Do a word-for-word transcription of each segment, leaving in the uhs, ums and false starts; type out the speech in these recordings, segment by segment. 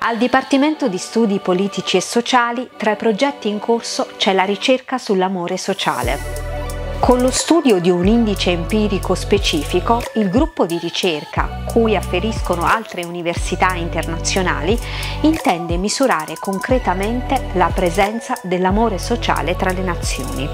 Al Dipartimento di Studi Politici e Sociali, tra i progetti in corso c'è la ricerca sull'amore sociale. Con lo studio di un indice empirico specifico, il gruppo di ricerca, cui afferiscono altre università internazionali, intende misurare concretamente la presenza dell'amore sociale tra le nazioni.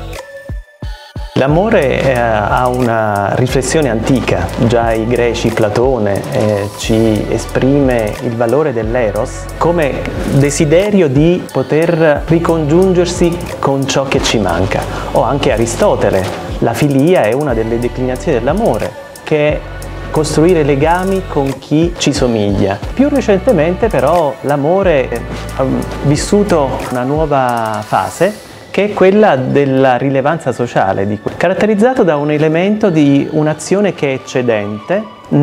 L'amore eh, ha una riflessione antica, già i greci, Platone, eh, ci esprime il valore dell'eros come desiderio di poter ricongiungersi con ciò che ci manca. O anche Aristotele, la filia è una delle declinazioni dell'amore, che è costruire legami con chi ci somiglia. Più recentemente però l'amore ha vissuto una nuova fase, che è quella della rilevanza sociale, caratterizzato da un elemento di un'azione che è eccedente,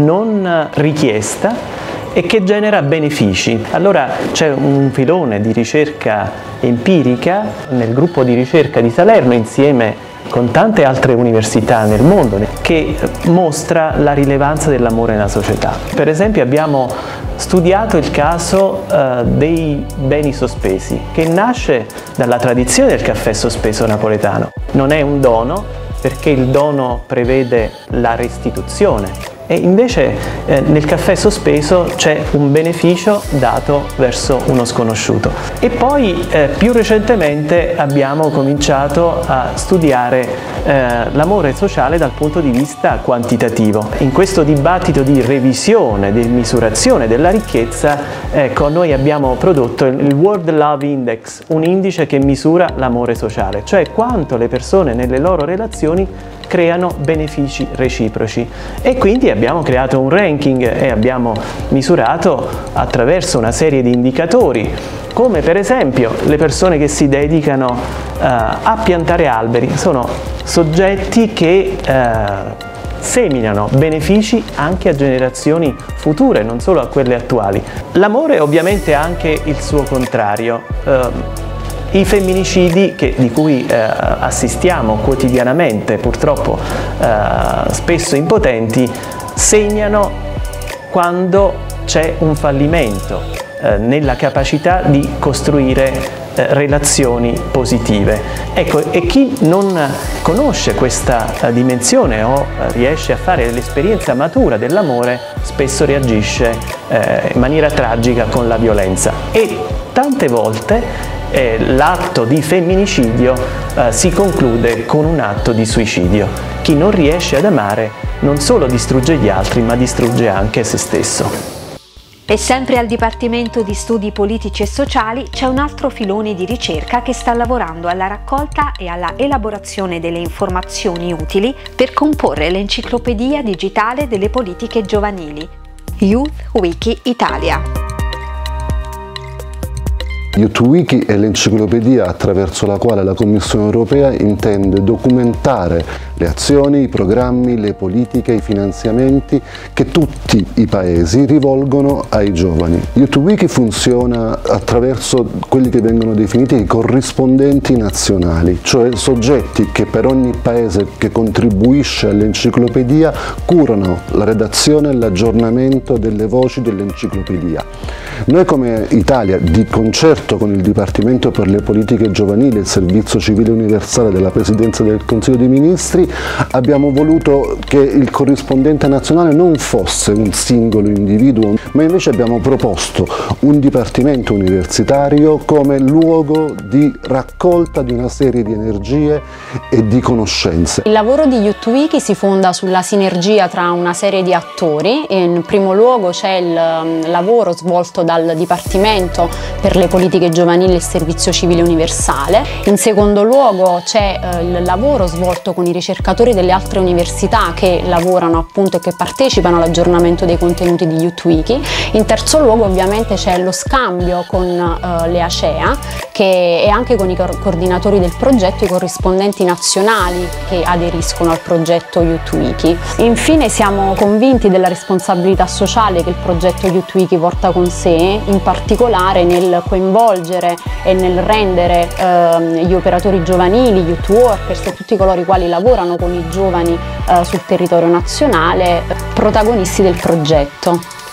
non richiesta e che genera benefici. Allora c'è un filone di ricerca empirica nel gruppo di ricerca di Salerno, insieme con tante altre università nel mondo, che mostra la rilevanza dell'amore nella società. Per esempio abbiamo studiato il caso eh, dei beni sospesi, che nasce dalla tradizione del caffè sospeso napoletano. Non è un dono, perché il dono prevede la restituzione, e invece eh, nel caffè sospeso c'è un beneficio dato verso uno sconosciuto. E poi eh, più recentemente abbiamo cominciato a studiare eh, l'amore sociale dal punto di vista quantitativo. In questo dibattito di revisione, di misurazione della ricchezza, ecco, noi abbiamo prodotto il World Love Index, un indice che misura l'amore sociale, cioè quanto le persone nelle loro relazioni creano benefici reciproci, e quindi abbiamo creato un ranking e abbiamo misurato attraverso una serie di indicatori, come per esempio le persone che si dedicano uh, a piantare alberi. Sono soggetti che uh, seminano benefici anche a generazioni future, non solo a quelle attuali. L'amore ovviamente ha anche il suo contrario. Uh, I femminicidi che, di cui eh, assistiamo quotidianamente, purtroppo eh, spesso impotenti, segnano quando c'è un fallimento eh, nella capacità di costruire eh, relazioni positive. Ecco, e chi non conosce questa eh, dimensione o eh, riesce a fare l'esperienza matura dell'amore, spesso reagisce eh, in maniera tragica con la violenza. E tante volte Eh, l'atto di femminicidio eh, si conclude con un atto di suicidio. Chi non riesce ad amare non solo distrugge gli altri, ma distrugge anche se stesso. E sempre al Dipartimento di Studi Politici e Sociali c'è un altro filone di ricerca che sta lavorando alla raccolta e alla elaborazione delle informazioni utili per comporre l'enciclopedia digitale delle politiche giovanili, Youth Wiki Italia. YouthWiki è l'enciclopedia attraverso la quale la Commissione europea intende documentare le azioni, i programmi, le politiche, i finanziamenti che tutti i paesi rivolgono ai giovani. YouthWiki funziona attraverso quelli che vengono definiti i corrispondenti nazionali, cioè soggetti che per ogni paese che contribuisce all'enciclopedia curano la redazione e l'aggiornamento delle voci dell'enciclopedia. Noi come Italia, di concerto con il Dipartimento per le Politiche Giovanili e il Servizio Civile Universale della Presidenza del Consiglio dei Ministri, abbiamo voluto che il corrispondente nazionale non fosse un singolo individuo, ma invece abbiamo proposto un dipartimento universitario come luogo di raccolta di una serie di energie e di conoscenze. Il lavoro di YouthWiki si fonda sulla sinergia tra una serie di attori. In primo luogo c'è il lavoro svolto dal Dipartimento per le Politiche Giovanili e il Servizio Civile Universale. In secondo luogo c'è eh, il lavoro svolto con i ricercatori delle altre università che lavorano appunto e che partecipano all'aggiornamento dei contenuti di YouthWiki. In terzo luogo ovviamente c'è lo scambio con eh, le ACEA che, e anche con i coordinatori del progetto, i corrispondenti nazionali che aderiscono al progetto YouthWiki. Infine siamo convinti della responsabilità sociale che il progetto YouthWiki porta con sé, in particolare nel coinvolgere e nel rendere eh, gli operatori giovanili, gli youth workers e tutti coloro i quali lavorano con i giovani eh, sul territorio nazionale protagonisti del progetto.